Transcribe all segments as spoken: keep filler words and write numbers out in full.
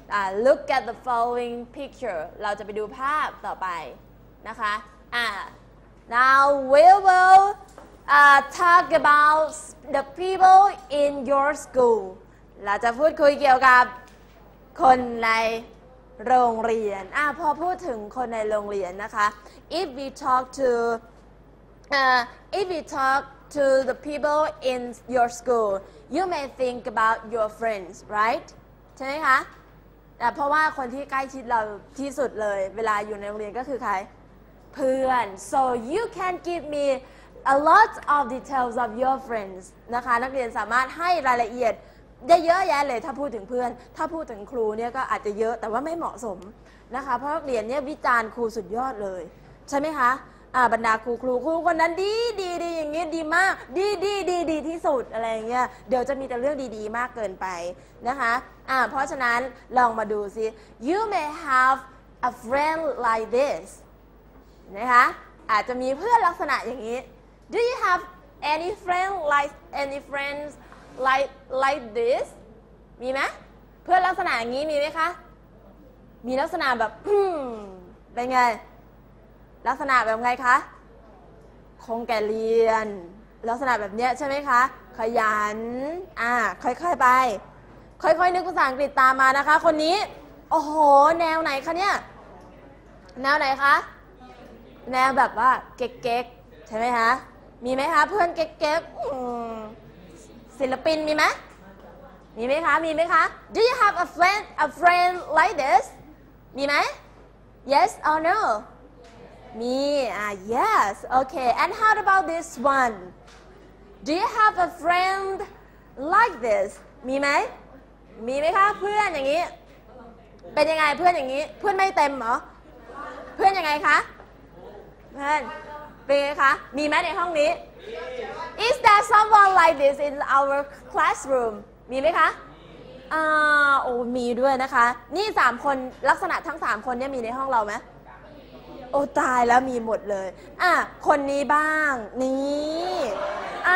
อ่า look at the following picture เราจะไปดูภาพต่อไปนะคะอ่า now we will uh, talk about the people in your school เราจะพูดคุยเกี่ยวกับคนในโรงเรียนอ่าพอพูดถึงคนในโรงเรียนนะคะ if we talk to uh, if we talk to the people in your school you may think about your friends right ใช่ไหมคะเพราะว่าคนที่ใกล้ชิดเราที่สุดเลยเวลาอยู่ในโรงเรียนก็คือใครเพื่อน so you can give me a lot of details of your friends นะคะนักเรียนสามารถให้รายละเอียดได้เยอะแยะเลยถ้าพูดถึงเพื่อนถ้าพูดถึงครูเนี่ยก็อาจจะเยอะแต่ว่าไม่เหมาะสมนะคะเพราะนักเรียนเนี่ยวิจารณ์ครูสุดยอดเลยใช่ไหมคะอ่าบรรดาครูครูครูคนนั้นดีดีดีอย่างเงี้ยดีมากดีดีดีดีที่สุดอะไรเงี้ยเดี๋ยวจะมีแต่เรื่องดีๆมากเกินไปนะคะอ่าเพราะฉะนั้นลองมาดูซิ you may have a friend like this นะคะอาจจะมีเพื่อนลักษณะอย่างนี้ do you have any friend like any friends like like this มีไหมเพื่อนลักษณะอย่างนี้มีไหมคะมีลักษณะแบบเป็นไงลักษณะแบบไงคะคงแก่เรียนลักษณะแบบเนี้ยใช่ไหมคะขยันอ่าค่อยๆไปค่อยๆนึกภาษาอังกฤษตามมานะคะคนนี้โอ้โหแนวไหนคะเนี่ยแนวไหนคะแนวแบบว่าเก๊กๆใช่ไหมคะมีไหมคะเพื่อนเก๊กๆศิลปินมีไหมมีไหมคะมีไหมคะ Do you have a friend a friend like this มีไหม Yes or no มีอ่า yes okay and how about this one do you have a friend like this มีไหมมีไหมคะเพื่อนอย่างนี้เป็นยังไงเพื่อนอย่างนี้เพื่อนไม่เต็มเหรอเพื่อนยังไงคะเพื่อนเป็นไงคะมีไหมในห้องนี้ is there someone like this in our classroom มีไหมคะอ่าโอ้มีด้วยนะคะนี่สามคนลักษณะทั้งสามคนเนี่ยมีในห้องเราไหมโอ้ตายแล้วมีหมดเลยอ่ะคนนี้บ้างนี่อ่า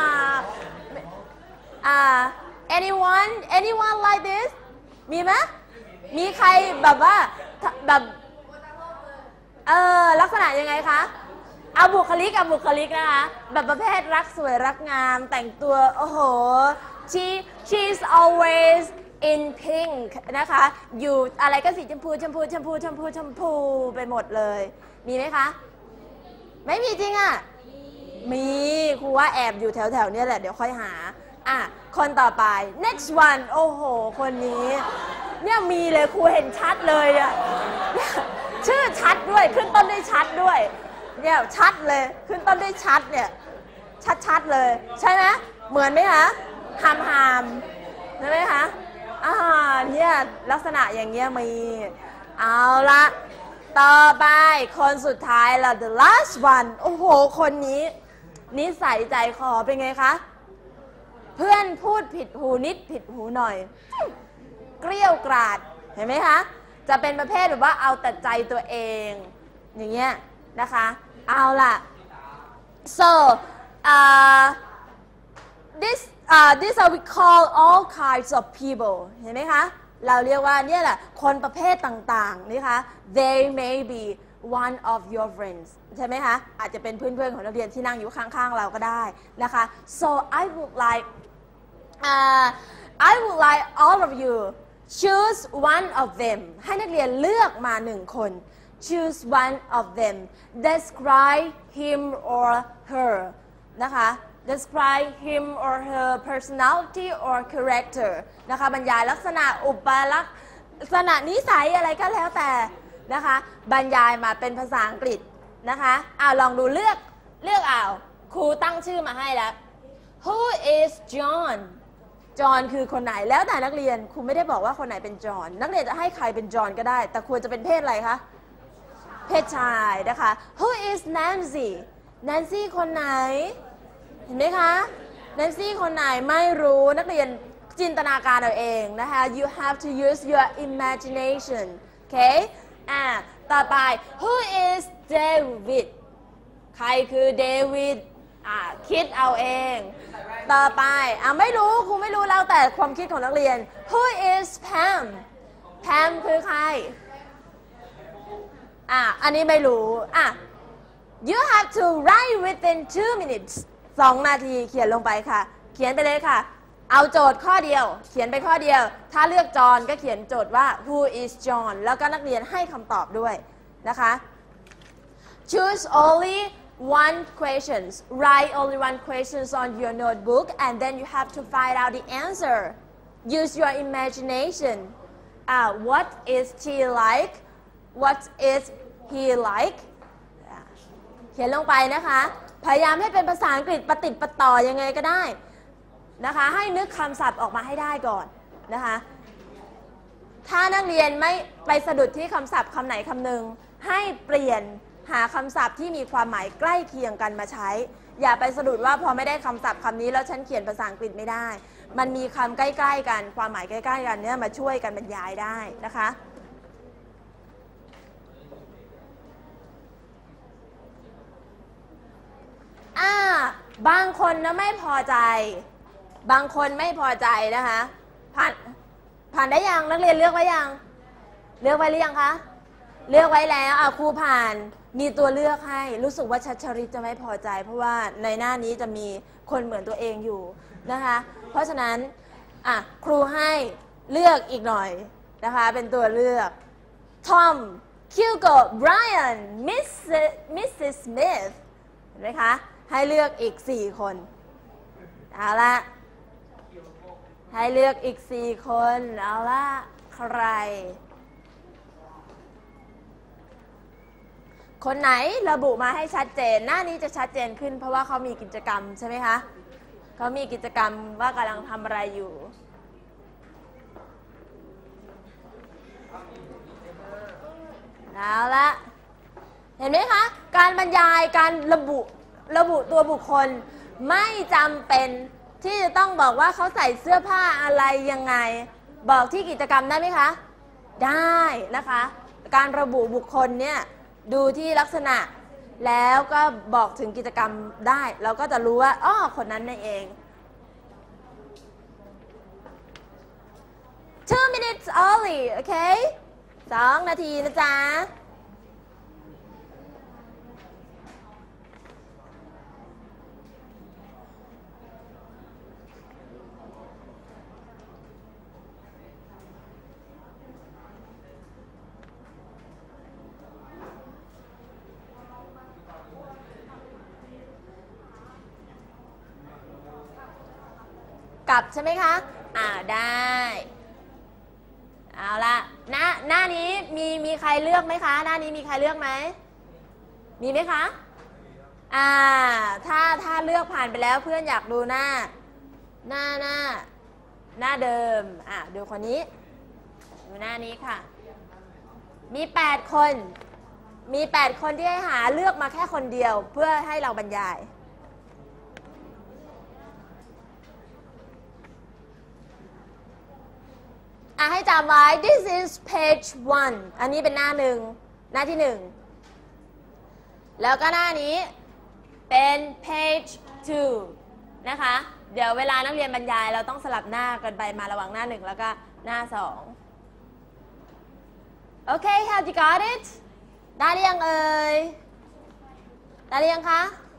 อ่า anyone anyone like this มีไหมมีใครแบบว่าแบบเออลักษณะยังไงคะเอาบุคลิกเอาบุคลิกนะคะแบบประเภทรักสวยรักงามแต่งตัวโอ้โห she she's always in pink นะคะอยู่อะไรก็สีชมพูชมพูชมพูชมพูชมพูไปหมดเลยมีไหมคะไม่มีจริงอ่ะมีครูว่าแอบอยู่แถวๆนี้แหละเดี๋ยวค่อยหาอ่ะคนต่อไป next one โอ้โหคนนี้เนี่ยมีเลยครูเห็นชัดเลยอ่ะชื่อชัดด้วยขึ้นต้นด้วยชัดด้วยเนี่ยชัดเลยขึ้นต้นด้วยชัดเนี่ยชัดๆเลยใช่ไหมเหมือนไหมคะหามหามใช่ไหมคะอ่าเนี่ยลักษณะอย่างเงี้ยมีเอาละต่อไปคนสุดท้ายละ the last one โอ้โหคนนี้นิสัยใจคอเป็นไงคะเพื่อนพูดผิดหูนิดผิดหูหน่อยเกรี้ยวกราดเห็นไหมคะจะเป็นประเภทแบบว่าเอาแต่ใจตัวเองอย่างเงี้ยนะคะเอาล่ะ so uh, this uh, this are we call all kinds of people เห็นไหมคะเราเรียกว่าเนี่ยแหละคนประเภทต่างๆนี่คะ they may be one of your friends ใช่ไหมคะอาจจะเป็นเพื่อนๆของนักเรียนที่นั่งอยู่ข้างๆเราก็ได้นะคะ so I would like uh, I would like all of you choose one of them ให้นักเรียนเลือกมาหนึ่งคน choose one of them describe him or her นะคะ describe him or her personality or character นะคะบรรยายลักษณะอุปลักษณะนิสัยอะไรก็แล้วแต่นะคะบรรยายมาเป็นภาษาอังกฤษนะคะอ่าลองดูเลือกเลือกเอาครูตั้งชื่อมาให้แล้ว Who is John จอห์นคือคนไหนแล้วแต่นักเรียนครูไม่ได้บอกว่าคนไหนเป็นจอห์นนักเรียนจะให้ใครเป็นจอห์นก็ได้แต่ควรจะเป็นเพศอะไรคะเพศชายนะคะ Who is Nancy Nancy คนไหนเห็นไหมคะ Nancy คนไหนไม่รู้นักเรียนจินตนาการเอาเองนะคะ You have to use your imagination okay อ่าต่อไป Who is David ใครคือเดวิดอ่าคิดเอาเองต่อไปอ่าไม่รู้ครูไม่รู้แล้วแต่ความคิดของนักเรียน Who is Pam แพมคือใครอ่ะอันนี้ไม่รู้อ่ะ you have to write within two minutes สองนาทีเขียนลงไปค่ะเขียนไปเลยค่ะเอาโจทย์ข้อเดียวเขียนไปข้อเดียวถ้าเลือกจอห์นก็เขียนโจทย์ว่า who is John แล้วก็นักเรียนให้คำตอบด้วยนะคะ choose only one questions write only one questions on your notebook and then you have to find out the answer use your imagination uh, what is she like what is he like เขียนลงไปนะคะพยายามให้เป็นภาษาอังกฤษประติดประต่อยังไงก็ได้นะคะให้นึกคำศัพท์ออกมาให้ได้ก่อนนะคะถ้านักเรียนไม่ไปสะดุดที่คำศัพท์คำไหนคำหนึ่งให้เปลี่ยนหาคำศัพท์ที่มีความหมายใกล้เคียงกันมาใช้อย่าไปสะดุดว่าพอไม่ได้คำศัพท์คำนี้แล้วฉันเขียนภาษาอังกฤษไม่ได้มันมีคำใกล้ๆกันความหมายใกล้ๆกันเนี่ยมาช่วยกันบรรยายได้นะคะอ่าบางคนนะไม่พอใจบางคนไม่พอใจนะคะผ่านผ่านได้ยังนักเรียนเลือกไว้ยังเลือกไว้หรือยังคะเลือกไว้แล้วอ่ะครูผ่านมีตัวเลือกให้รู้สึกว่าชัชริตจะไม่พอใจเพราะว่าในหน้านี้จะมีคนเหมือนตัวเองอยู่นะคะเพราะฉะนั้นอ่ะครูให้เลือกอีกหน่อยนะคะเป็นตัวเลือกทอมคิวโกไบรอันมิสมิสซิสสมิธเห็นไหมคะให้เลือกอีกสี่คนเอาละให้เลือกอีกสี่คนเอาละใครคนไหนระบุมาให้ชัดเจนหน้านี้จะชัดเจนขึ้นเพราะว่าเขามีกิจกรรมใช่ไหมคะเขามีกิจกรรมว่ากำลังทำอะไรอยู่เอาละเห็นไหมคะการบรรยายการระบุระบุตัวบุคคลไม่จำเป็นที่จะต้องบอกว่าเขาใส่เสื้อผ้าอะไรยังไงบอกที่กิจกรรมได้ไหมคะได้นะคะการระบุบุคคลเนี่ยดูที่ลักษณะแล้วก็บอกถึงกิจกรรมได้เราก็จะรู้ว่าอ้อคนนั้นนั่นเอง two minutes early โอเคสองนาทีนะจ๊ะกลับใช่ไหมคะอ่าได้เอาละหน้าหน้านี้มีมีใครเลือกไหมคะหน้านี้มีใครเลือกไหมมีไหมคะอ่าถ้าถ้าเลือกผ่านไปแล้วเพื่อนอยากดูหน้าหน้าหน้าหน้าเดิมอ่าดูคนนี้ดูหน้านี้ค่ะมีแปดคนมีแปดคนที่ให้หาเลือกมาแค่คนเดียวเพื่อให้เราบรรยายอ่ะให้จำไว้ this is page one อันนี้เป็นหน้าหนึ่งหน้าที่หนึ่งแล้วก็หน้านี้เป็น page two นะคะเดี๋ยวเวลานักเรียนบรรยายเราต้องสลับหน้ากันไปมาระหว่างหน้าหนึ่งแล้วก็หน้าสองโอเค have you got it ได้หรือยังเอ่ยได้หรือยังคะ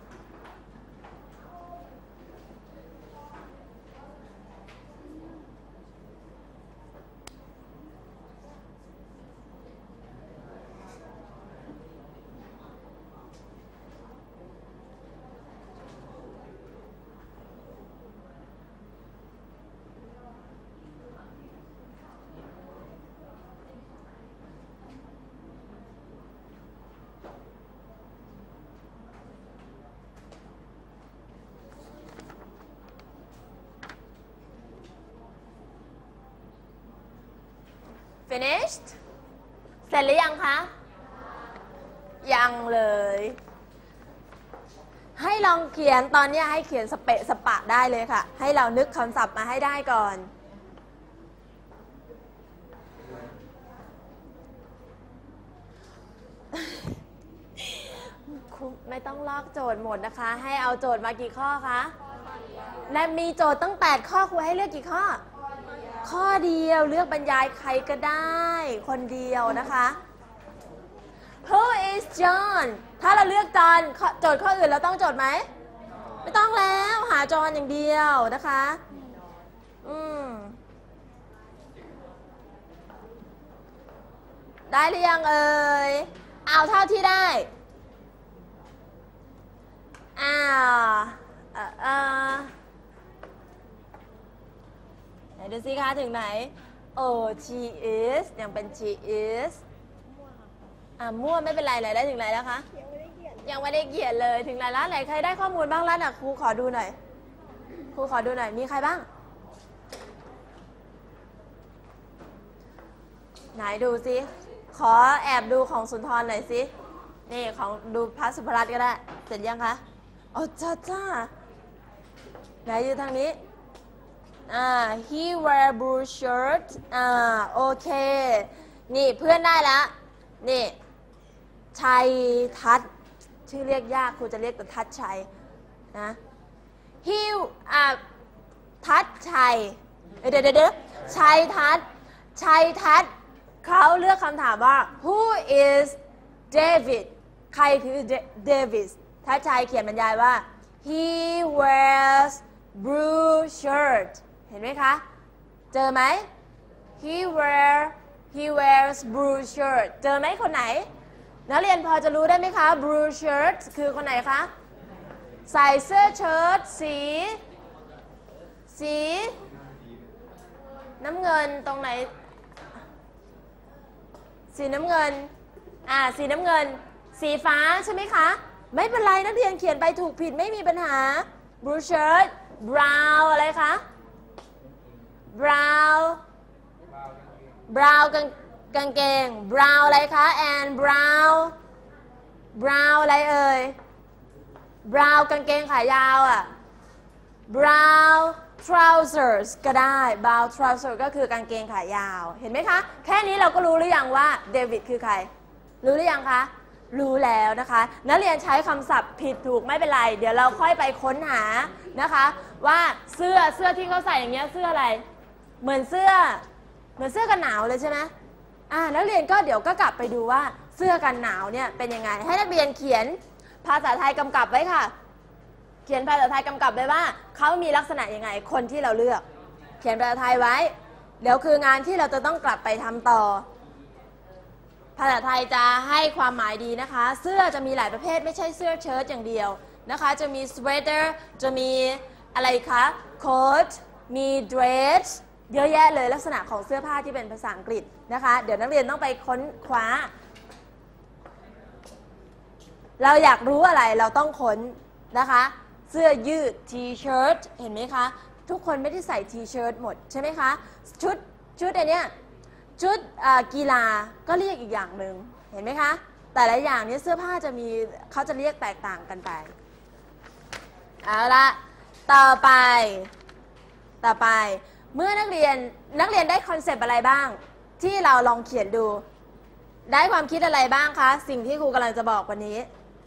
finished เสร็จหรือยังคะยังเลยให้ลองเขียนตอนนี้ให้เขียนสเปะสปะได้เลยค่ะให้เรานึกคำศัพท์มาให้ได้ก่อนไม่ต้องลอกโจทย์หมดนะคะให้เอาโจทย์มากี่ข้อคะและมีโจทย์ตั้งแปดข้อครูให้เลือกกี่ข้อข้อเดียวเลือกบรรยายใครก็ได้คนเดียวนะคะ Who is John ถ้าเราเลือกจอห์นโจทย์ข้ออื่นเราต้องโจทย์ไหมไม่ต้องแล้วหาจอห์นอย่างเดียวนะคะอืมได้หรือยังเอ่ยเอาเท่าที่ได้อ้าวเออเออไหนดูสิคะถึงไหนโอ้ she is ยังเป็น she is อ่ะมั่วไม่เป็นไรไหนได้ถึงไหนแล้วคะยังไม่ได้เขียนเลยถึงไหนแล้วไหนใครได้ข้อมูลบ้างแล้วน่ะครูขอดูหน่อยครูขอดูหน่อยมีใครบ้างไหนดูสิขอแอบดูของสุนทรหน่อยสินี่ของดูพระสุภรัตน์ก็ได้เสร็จยังคะอ๋อจ้าจ้าไหนอยู่ทางนี้อ่า he wear blue shirt อ่าโอเคนี่เพื่อนได้แล้วนี่ชัยทัศน์ชื่อเรียกยากครูจะเรียกแต่ทัศน์ชัยนะ he อ่าทัศน์ชัยเดี๋ยวเดี๋ยวเดี๋ยวชัยทัศน์ชัยทัศน์เขาเลือกคำถามว่า who is David ใครคือ David ทัศน์ชัยเขียนบรรยายว่า he wears blue shirt เห็นไหมคะเจอไหม he wear he wears blue shirt เจอไหมคนไหนนักเรียนพอจะรู้ได้ไหมคะ blue shirt คือคนไหนคะใส่เสื้อเชิ้ตสีสีน้ำเงินตรงไหนสีน้ำเงินอ่าสีน้ำเงินสีฟ้าใช่ไหมคะไม่เป็นไรนักเรียนเขียนไปถูกผิดไม่มีปัญหา blue shirt brown อะไรคะ brown brown กางกางเกง brown อะไรคะ and brown brown อะไรเอ่ย brown กางเกงขายาวอ่ะ brown trousers ก็ได้ brown trousers ก็คือกางเกงขายาวเห็นไหมคะแค่นี้เราก็รู้หรือยังว่าเดวิดคือใครรู้หรือยังคะรู้แล้วนะคะนักเรียนใช้คำศัพท์ผิดถูกไม่เป็นไรเดี๋ยวเราค่อยไปค้นหานะคะว่าเสื้อเสื้อที่เขาใส่อย่างเงี้ยเสื้ออะไรเหมือนเสื้อเหมือนเสื้อกันหนาวเลยใช่ไหมอ่านักเรียนก็เดี๋ยวก็กลับไปดูว่าเสื้อกันหนาวเนี่ยเป็นยังไงให้นักเรียนเขียนภาษาไทยกำกับไว้ค่ะเขียนภาษาไทยกำกับไว้ว่าเขามีลักษณะยังไงคนที่เราเลือกเขียนภาษาไทยไว้เดี๋ยวคืองานที่เราจะต้องกลับไปทำต่อภาษาไทยจะให้ความหมายดีนะคะเสื้อจะมีหลายประเภทไม่ใช่เสื้อเชิ้ตอย่างเดียวนะคะจะมีสเวตเตอร์จะมีอะไรคะโค้ทมีเดรสเยอะแยะเลยลักษณะของเสื้อผ้าที่เป็นภาษาอังกฤษนะคะเดี๋ยวนักเรียนต้องไปค้นคว้าเราอยากรู้อะไรเราต้องค้นนะคะเสื้อยืดทีเชิ้ตเห็นไหมคะทุกคนไม่ได้ใส่ทีเชิ้ตหมดใช่ไหมคะชุดชุดอันเนี้ยชุดกีฬาก็เรียกอีกอย่างหนึ่งเห็นไหมคะแต่ละอย่างนี้เสื้อผ้าจะมีเขาจะเรียกแตกต่างกันไปเอาละต่อไปต่อไปเมื่อนักเรียนนักเรียนได้คอนเซปต์อะไรบ้างที่เราลองเขียนดูได้ความคิดอะไรบ้างคะสิ่งที่ครูกำลังจะบอกวันนี้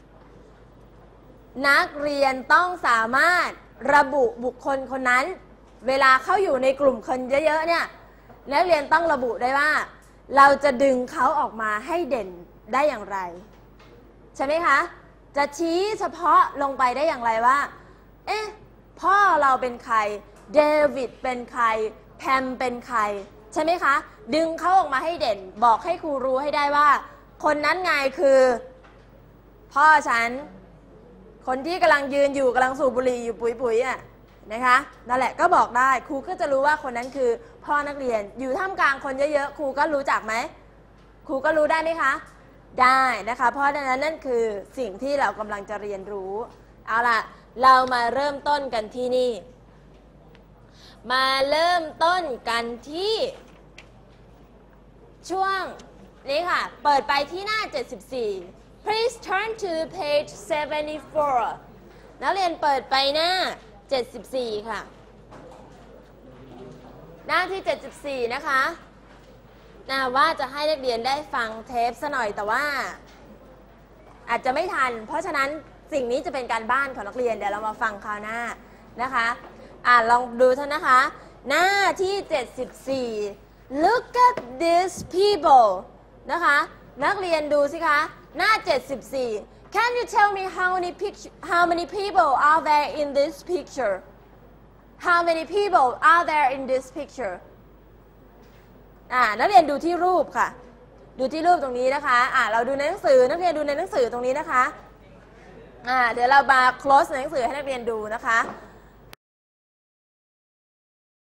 นักเรียนต้องสามารถระบุบุคคลคนนั้นเวลาเขาอยู่ในกลุ่มคนเยอะๆเนี่ยนักเรียนต้องระบุได้ว่าเราจะดึงเขาออกมาให้เด่นได้อย่างไรใช่ไหมคะจะชี้เฉพาะลงไปได้อย่างไรว่าเอ๊ะพ่อเราเป็นใครเดวิดเป็นใครแพมเป็นใครใช่ไหมคะดึงเขาออกมาให้เด่นบอกให้ครูรู้ให้ได้ว่าคนนั้นไงคือพ่อฉันคนที่กำลังยืนอยู่กำลังสูบบุหรี่อยู่ปุ๋ยๆอ่ะนะคะนั่นแหละก็บอกได้ครูก็จะรู้ว่าคนนั้นคือพ่อนักเรียนอยู่ท่ามกลางคนเยอะๆครูก็รู้จักไหมครูก็รู้ได้ไหมคะได้นะคะเพราะฉะนั้นนั่นคือสิ่งที่เรากำลังจะเรียนรู้เอาล่ะเรามาเริ่มต้นกันที่นี่มาเริ่มต้นกันที่ช่วงนี้ค่ะเปิดไปที่หน้าเจ็ดสิบสี่ Please turn to page seventy-four นักเรียนเปิดไปหน้าเจ็ดสิบสี่ค่ะหน้าที่เจ็ดสิบสี่นะคะนะว่าจะให้นักเรียนได้ฟังเทปซะหน่อยแต่ว่าอาจจะไม่ทันเพราะฉะนั้นสิ่งนี้จะเป็นการบ้านของนักเรียนเดี๋ยวเรามาฟังคราวหน้านะคะอ่าลองดูท่านนะคะหน้าที่เจ็ดสิบสี่ look at these people นะคะนักเรียนดูสิคะหน้าเจ็ดสิบสี่ can you tell me how many picture how many people are there in this picture how many people are there in this picture อ่านักเรียนดูที่รูปค่ะดูที่รูปตรงนี้นะคะอ่าเราดูในหนังสือนักเรียนดูในหนังสือตรงนี้นะคะอ่าเดี๋ยวเรามา close ในหนังสือให้นักเรียนดูนะคะ